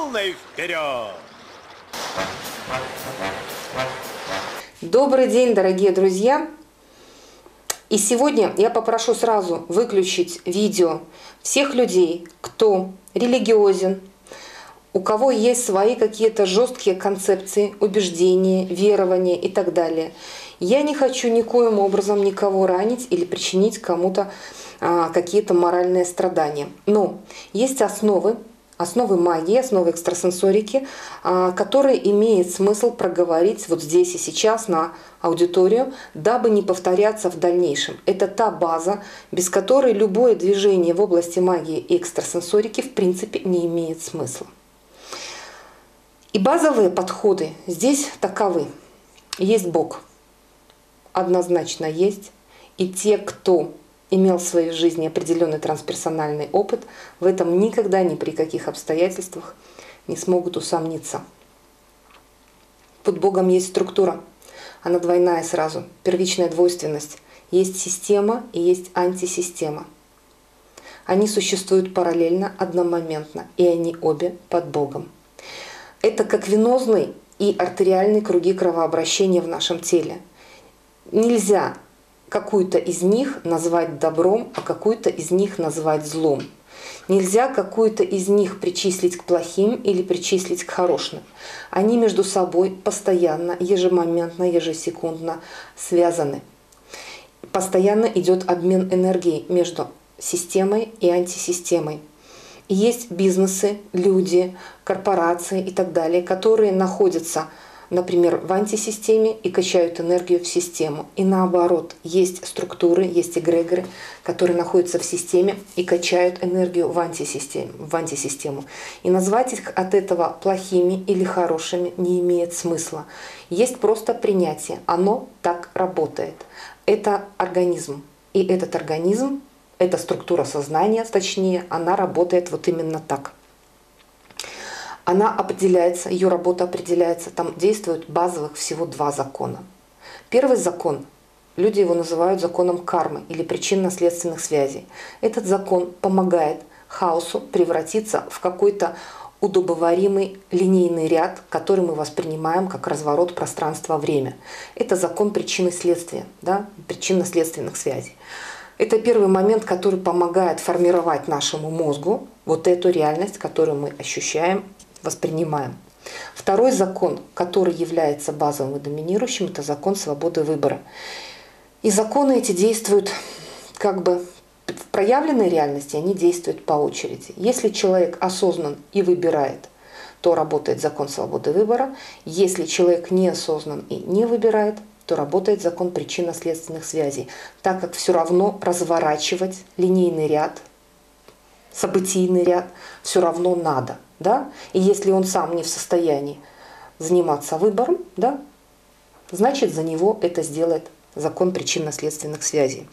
полный вперед! Добрый день, дорогие друзья! И сегодня я попрошу сразу выключить видео всех людей, кто религиозен, у кого есть свои какие-то жесткие концепции, убеждения, верования и так далее. Я не хочу никоим образом никого ранить или причинить кому-то какие-то моральные страдания. Но есть основы магии, основы экстрасенсорики, которые имеет смысл проговорить вот здесь и сейчас на аудиторию, дабы не повторяться в дальнейшем. Это та база, без которой любое движение в области магии и экстрасенсорики в принципе не имеет смысла. И базовые подходы здесь таковы. Есть Бог. Однозначно есть. И те, кто имел в своей жизни определенный трансперсональный опыт, в этом никогда ни при каких обстоятельствах не смогут усомниться. Под Богом есть структура. Она двойная сразу. Первичная двойственность. Есть система и есть антисистема. Они существуют параллельно, одномоментно, и они обе под Богом. Это как венозный и артериальный круги кровообращения в нашем теле. Нельзя какую-то из них назвать добром, а какую-то из них назвать злом. Нельзя какую-то из них причислить к плохим или причислить к хорошим. Они между собой постоянно, ежемоментно, ежесекундно связаны. Постоянно идет обмен энергией между системой и антисистемой. И есть бизнесы, люди, корпорации и так далее, которые находятся, например, в антисистеме и качают энергию в систему. И наоборот, есть структуры, есть эгрегоры, которые находятся в системе и качают энергию в антисистему. И назвать их от этого плохими или хорошими не имеет смысла. Есть просто принятие. Оно так работает. Это организм. И этот организм, эта структура сознания, точнее, она работает вот именно так. Она определяется, ее работа определяется, там действуют базовых всего два закона. Первый закон, люди его называют законом кармы или причинно-следственных связей. Этот закон помогает хаосу превратиться в какой-то удобоваримый линейный ряд, который мы воспринимаем как разворот пространства-время. Это закон причины следствия, да, причинно-следственных связей. Это первый момент, который помогает формировать нашему мозгу вот эту реальность, которую мы ощущаем, воспринимаем. Второй закон, который является базовым и доминирующим, это закон свободы выбора. И законы эти действуют как бы в проявленной реальности, они действуют по очереди. Если человек осознан и выбирает, то работает закон свободы выбора. Если человек неосознан и не выбирает, то работает закон причинно-следственных связей, так как все равно разворачивать линейный ряд, событийный ряд все равно надо. Да? И если он сам не в состоянии заниматься выбором, да, значит за него это сделает закон причинно-следственных связей.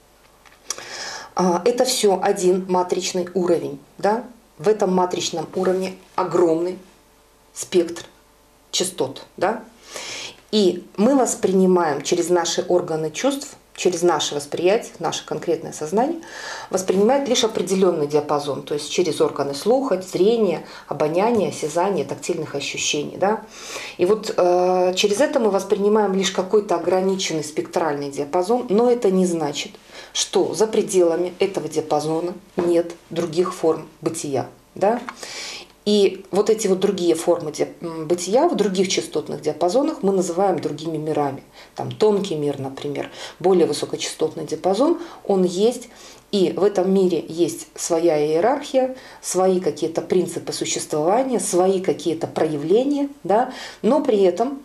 Это все один матричный уровень. Да? В этом матричном уровне огромный спектр частот. Да? И мы воспринимаем через наши органы чувств, через наше восприятие, наше конкретное сознание, воспринимает лишь определенный диапазон, то есть через органы слуха, зрения, обоняния, осязания, тактильных ощущений. Да? И вот через это мы воспринимаем лишь какой-то ограниченный спектральный диапазон, но это не значит, что за пределами этого диапазона нет других форм бытия. Да? И вот эти вот другие формы бытия в других частотных диапазонах мы называем другими мирами. Там тонкий мир, например, более высокочастотный диапазон, он есть. И в этом мире есть своя иерархия, свои какие-то принципы существования, свои какие-то проявления, да? но при этом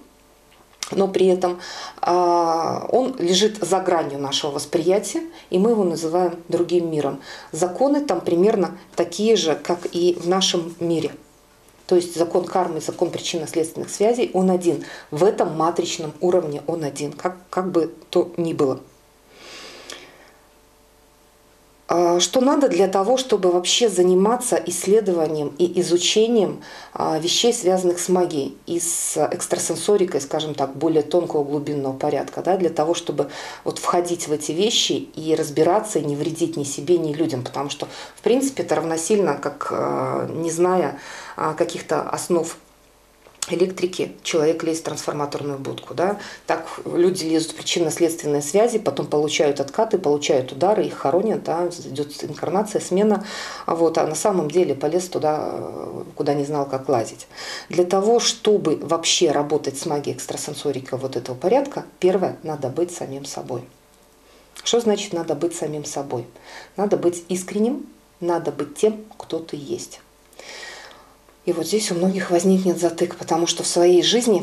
он лежит за гранью нашего восприятия, и мы его называем другим миром. Законы там примерно такие же, как и в нашем мире. То есть закон кармы, закон причинно-следственных связей, он один. В этом матричном уровне он один, как бы то ни было. Что надо для того, чтобы вообще заниматься исследованием и изучением вещей, связанных с магией и с экстрасенсорикой, скажем так, более тонкого глубинного порядка, да, для того, чтобы вот входить в эти вещи и разбираться, и не вредить ни себе, ни людям, потому что, в принципе, это равносильно, как, не зная каких-то основ электрики, человек лезет в трансформаторную будку. Да? Так люди лезут в причинно-следственные связи, потом получают откаты, получают удары, их хоронят, да? Идет инкарнация, смена. Вот, а на самом деле полез туда, куда не знал, как лазить. Для того, чтобы вообще работать с магией экстрасенсорика вот этого порядка, первое, надо быть самим собой. Что значит надо быть самим собой? Надо быть искренним, надо быть тем, кто ты есть. И вот здесь у многих возникнет затык, потому что в своей жизни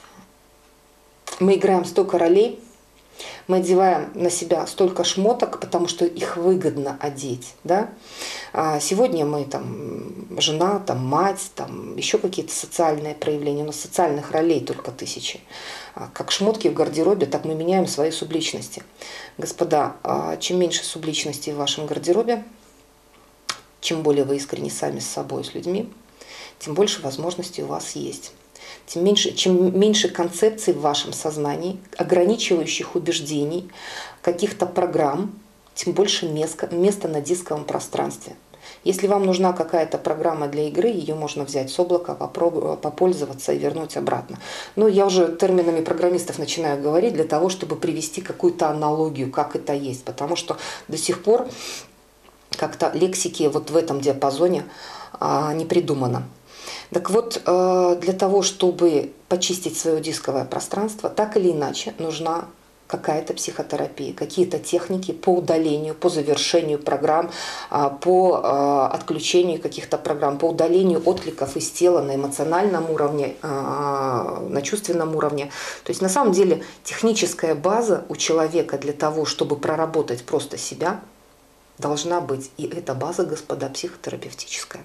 мы играем столько ролей, мы одеваем на себя столько шмоток, потому что их выгодно одеть. Да? Сегодня мы там жена, там мать, там еще какие-то социальные проявления. У нас социальных ролей только тысячи. Как шмотки в гардеробе, так мы меняем свои субличности. Господа, чем меньше субличностей в вашем гардеробе, чем более вы искренни сами с собой, с людьми, тем больше возможностей у вас есть. Чем меньше концепций в вашем сознании, ограничивающих убеждений, каких-то программ, тем больше места на дисковом пространстве. Если вам нужна какая-то программа для игры, ее можно взять с облака, попользоваться и вернуть обратно. Но я уже терминами программистов начинаю говорить для того, чтобы привести какую-то аналогию, как это есть. Потому что до сих пор как-то лексики вот в этом диапазоне не придумано. Так вот, для того, чтобы почистить свое дисковое пространство, так или иначе нужна какая-то психотерапия, какие-то техники по удалению, по завершению программ, по отключению каких-то программ, по удалению откликов из тела на эмоциональном уровне, на чувственном уровне. То есть на самом деле техническая база у человека для того, чтобы проработать просто себя, должна быть. И эта база, господа, психотерапевтическая.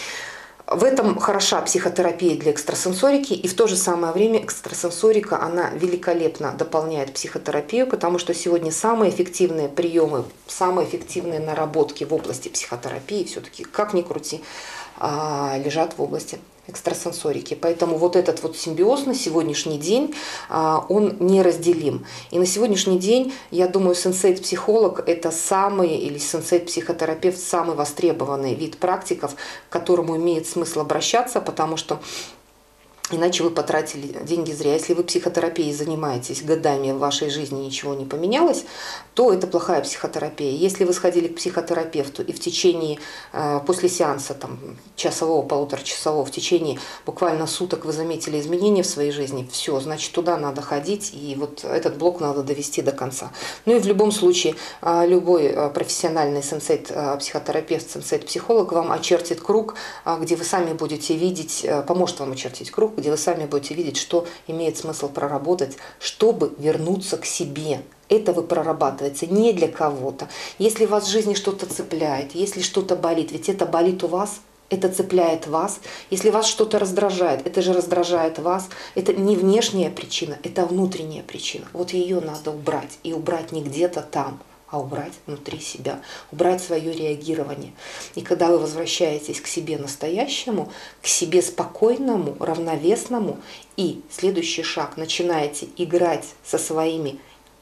В этом хороша психотерапия для экстрасенсорики, и в то же самое время экстрасенсорика, она великолепно дополняет психотерапию, потому что сегодня самые эффективные приемы, самые эффективные наработки в области психотерапии, все-таки, как ни крути, лежат в области экстрасенсорики. Поэтому вот этот вот симбиоз на сегодняшний день, он неразделим. И на сегодняшний день, я думаю, сенсей-психолог – это самый, или сенсей-психотерапевт, самый востребованный вид практиков, к которому имеет смысл обращаться, потому что иначе вы потратили деньги зря. Если вы психотерапией занимаетесь годами, в вашей жизни ничего не поменялось, то это плохая психотерапия. Если вы сходили к психотерапевту и в течение, после сеанса, там, часового, полуторачасового, в течение буквально суток вы заметили изменения в своей жизни, все, значит, туда надо ходить, и вот этот блок надо довести до конца. Ну и в любом случае, любой профессиональный сенсей-психотерапевт, сенсей-психолог вам очертит круг, где вы сами будете видеть, поможет вам очертить круг, где вы сами будете видеть, что имеет смысл проработать, чтобы вернуться к себе. Это вы прорабатываете не для кого-то. Если вас в жизни что-то цепляет, если что-то болит, ведь это болит у вас, это цепляет вас. Если вас что-то раздражает, это же раздражает вас. Это не внешняя причина, это внутренняя причина. Вот ее надо убрать. И убрать не где-то там, а убрать внутри себя, убрать свое реагирование. И когда вы возвращаетесь к себе настоящему, к себе спокойному, равновесному, и следующий шаг, начинаете играть со своими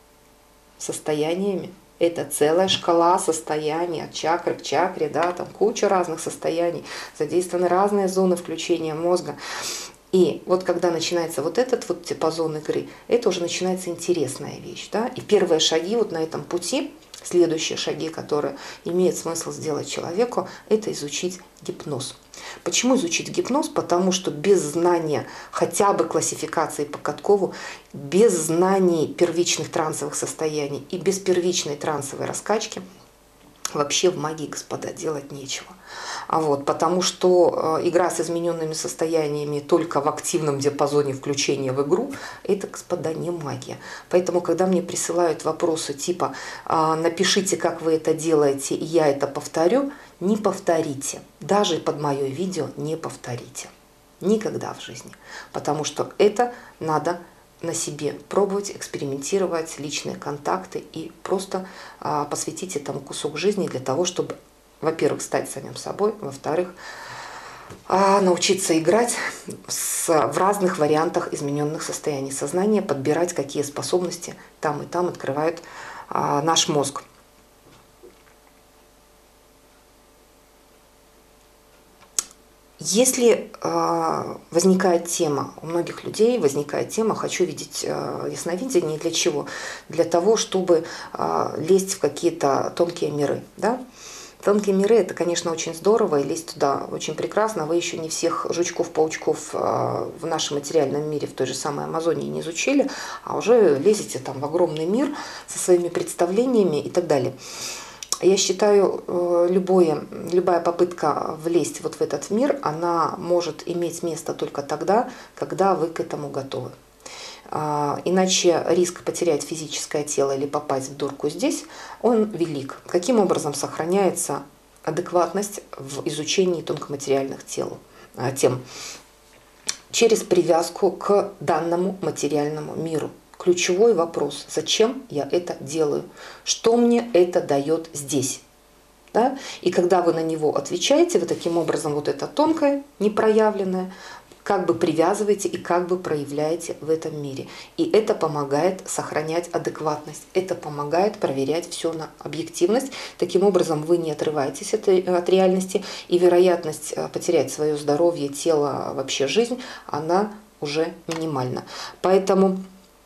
состояниями, это целая шкала состояний, от чакры к чакре, да, там куча разных состояний, задействованы разные зоны включения мозга. И вот когда начинается вот этот вот диапазон игры, это уже начинается интересная вещь. Да? И первые шаги вот на этом пути, следующие шаги, которые имеет смысл сделать человеку, это изучить гипноз. Почему изучить гипноз? Потому что без знания хотя бы классификации по Каткову, без знаний первичных трансовых состояний и без первичной трансовой раскачки вообще в магии, господа, делать нечего. Потому что игра с измененными состояниями только в активном диапазоне включения в игру, это, господа, не магия. Поэтому, когда мне присылают вопросы типа «напишите, как вы это делаете, и я это повторю», не повторите. Даже под мое видео не повторите. Никогда в жизни. Потому что это надо на себе пробовать, экспериментировать, личные контакты и просто посвятить этому кусок жизни для того, чтобы, во-первых, стать самим собой, во-вторых, научиться играть в разных вариантах измененных состояний сознания, подбирать, какие способности там и там открывает наш мозг. Если возникает тема, у многих людей возникает тема «хочу видеть ясновидение». Для чего? Для того, чтобы лезть в какие-то тонкие миры. Да? Тонкие миры – это, конечно, очень здорово, и лезть туда очень прекрасно. Вы еще не всех жучков-паучков в нашем материальном мире, в той же самой Амазонии, не изучили, а уже лезете там в огромный мир со своими представлениями и так далее. Я считаю, любая попытка влезть вот в этот мир, она может иметь место только тогда, когда вы к этому готовы. Иначе риск потерять физическое тело или попасть в дурку здесь, он велик. Каким образом сохраняется адекватность в изучении тонкоматериальных тем? Через привязку к данному материальному миру. Ключевой вопрос: зачем я это делаю? Что мне это дает здесь? Да? И когда вы на него отвечаете, вы таким образом вот это тонкое, непроявленное, как бы привязываете и как бы проявляете в этом мире. И это помогает сохранять адекватность, это помогает проверять все на объективность. Таким образом вы не отрываетесь от реальности, и вероятность потерять свое здоровье, тело, вообще жизнь, она уже минимальна. Поэтому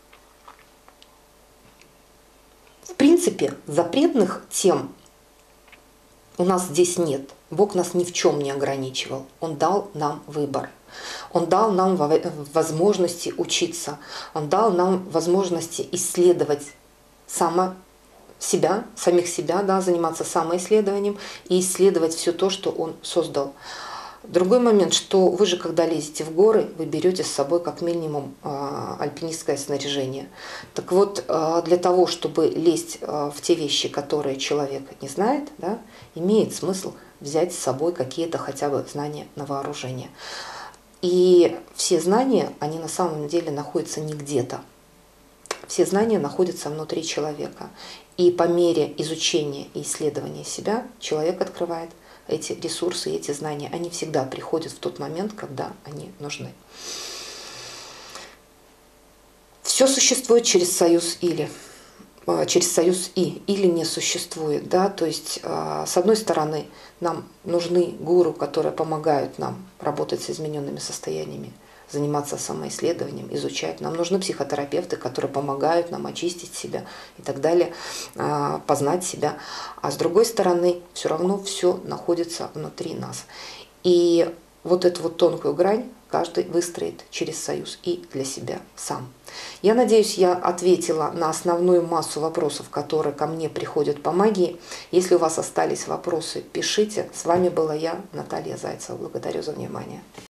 в принципе запретных тем у нас здесь нет. Бог нас ни в чем не ограничивал. Он дал нам выбор. Он дал нам возможности учиться. Он дал нам возможности исследовать самих себя, да, заниматься самоисследованием и исследовать все то, что Он создал. Другой момент, что вы же, когда лезете в горы, вы берете с собой как минимум альпинистское снаряжение. Так вот, для того, чтобы лезть в те вещи, которые человек не знает, да, имеет смысл взять с собой какие-то хотя бы знания на вооружение. И все знания, они на самом деле находятся не где-то. Все знания находятся внутри человека. И по мере изучения и исследования себя человек открывает эти ресурсы, эти знания. Они всегда приходят в тот момент, когда они нужны. Все существует через союз «или». Через союз или не существует. Да? То есть, с одной стороны, нам нужны гуру, которые помогают нам работать с измененными состояниями, заниматься самоисследованием, изучать. Нам нужны психотерапевты, которые помогают нам очистить себя и так далее, познать себя. А с другой стороны, все равно все находится внутри нас. И вот эту вот тонкую грань каждый выстроит через союз и для себя сам. Я надеюсь, я ответила на основную массу вопросов, которые ко мне приходят по магии. Если у вас остались вопросы, пишите. С вами была я, Наталья Зайцева. Благодарю за внимание.